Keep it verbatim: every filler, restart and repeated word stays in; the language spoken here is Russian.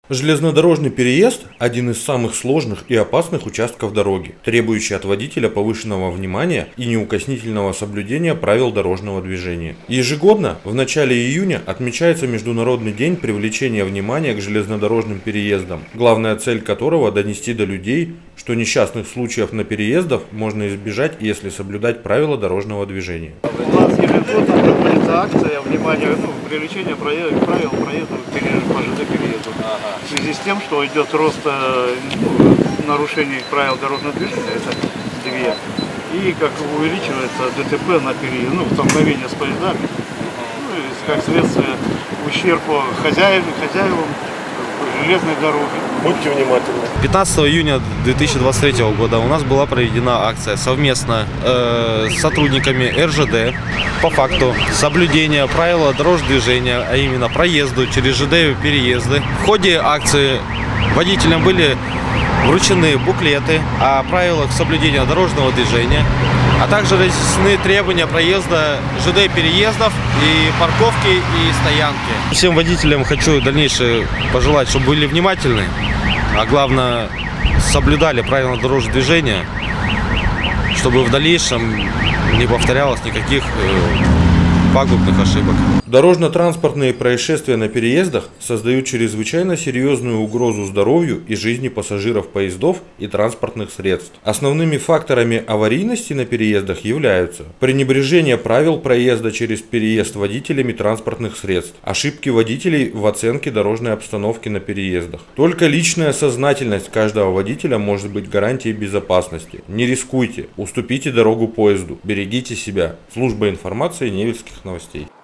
Железнодорожный переезд – один из самых сложных и опасных участков дороги, требующий от водителя повышенного внимания и неукоснительного соблюдения правил дорожного движения. Ежегодно в начале июня отмечается Международный день привлечения внимания к железнодорожным переездам, главная цель которого – донести до людей, что несчастных случаев на переездах можно избежать, если соблюдать правила дорожного движения. У нас ежегодно проводится акция внимания, ну, привлечения правил проезда по ЖД переезду. Ага. В связи с тем, что идет рост ну, нарушений правил дорожного движения, это две, и как увеличивается ДТП на переезд, ну, столкновение с поездами, ну, и как следствие ущерб хозяевам, хозяевам железной дороги. Будьте внимательны. пятнадцатого июня две тысячи двадцать третьего года у нас была проведена акция совместно э, с сотрудниками эр жэ дэ по факту соблюдения правил дорожного движения, а именно проезду через ЖД переезды. В ходе акции водителям были вручены буклеты о правилах соблюдения дорожного движения, а также разъяснены требования проезда ЖД переездов и парковки и стоянки. Всем водителям хочу дальнейшее пожелать, чтобы были внимательны, а главное соблюдали правила дорожного движения, чтобы в дальнейшем не повторялось никаких пагубных ошибок. Дорожно-транспортные происшествия на переездах создают чрезвычайно серьезную угрозу здоровью и жизни пассажиров поездов и транспортных средств. Основными факторами аварийности на переездах являются пренебрежение правил проезда через переезд водителями транспортных средств, ошибки водителей в оценке дорожной обстановки на переездах. Только личная сознательность каждого водителя может быть гарантией безопасности. Не рискуйте, уступите дорогу поезду, берегите себя. Служба информации Невельских новостей.